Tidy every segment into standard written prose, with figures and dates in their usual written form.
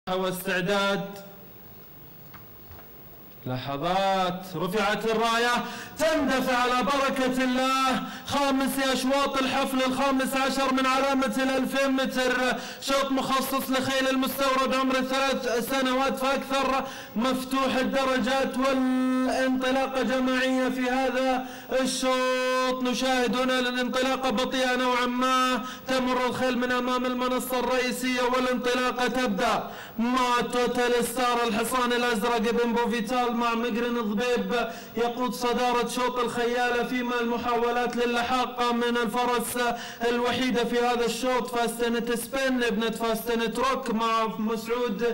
واستعداد. لحظات، رفعت الراية، تندفع على بركة الله. خامس أشواط الحفل ال15 من علامة ال2000 متر، شوط مخصص لخيل المستورد عمر 3 سنوات فأكثر، مفتوح الدرجات والانطلاقة جماعية في هذا الشوط. نشاهد هنا الانطلاقة بطيئة نوعا ما، تمر الخيل من أمام المنصة الرئيسية والانطلاقة تبدأ مع توتال ستار الحصان الأزرق بن بوفيتال مع مقرن ضبيب يقود صدارة شوط الخيالة، فيما المحاولات للحاق من الفرس الوحيدة في هذا الشوط فاستنت سبين ابنة فاستنت روك مع مسعود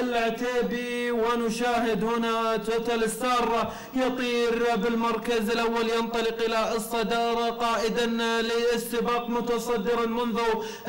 العتيبي. ونشاهد هنا توتال ستار يطير بالمركز الأول، ينطلق إلى الصدارة قائدا للسباق متصدرا منذ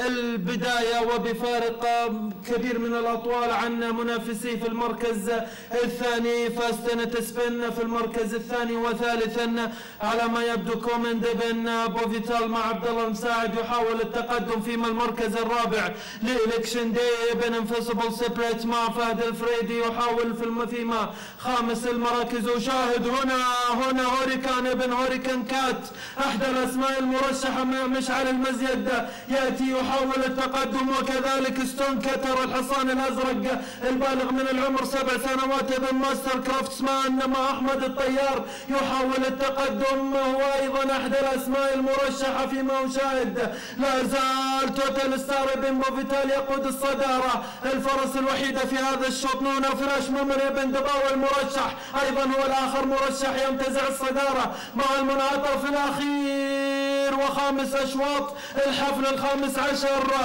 البداية وبفارق كبير من الأطوال عن منافسيه في المركز الثاني. فاستنت سبين في المركز الثاني، وثالثا على ما يبدو كومند بن بوفيتال مع عبد الله المساعد يحاول التقدم، فيما المركز الرابع لإلكشن دي بن انفيسبل سيبريت مع فهد الفريدي يحاول فيما خامس المراكز. وشاهد هنا هوريكان بن هوريكان كات احدى الاسماء المرشحه مشعل المزيد ياتي يحاول التقدم، وكذلك ستون كتر الحصان الازرق البالغ من العمر 7 سنوات ابن ماستر كرافتسمان مع احمد الطيار يحاول التقدم، وهو ايضا احدى الاسماء المرشحه. فيما نشاهد لا زال توتال ستار بن بوفيتال يقود الصداره، الفرس الوحيده في هذا الشوط. نونا فراش ممر بن دباوي المرشح ايضا هو الاخر مرشح ينتزع الصداره مع المنعطف الاخير. وخامس اشواط الحفل ال15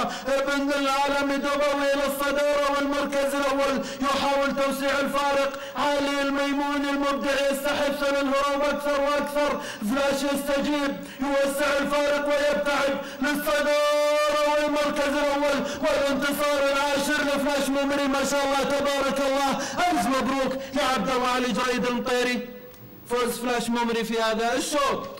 ابن العالم دباوي الى الصداره والمركز الاول يحاول توسيع الفارق. علي الميمون المبدع يستحث للهروب اكثر واكثر، فلاش يستجيب يوسع الفارق ويبتعد للصداره والمركز الاول والانتصار العاشر لفلاش ممري. ما شاء الله تبارك الله، الف مبروك لعبد الله علي جريد المطيري، فوز فلاش ممري في هذا الشوط.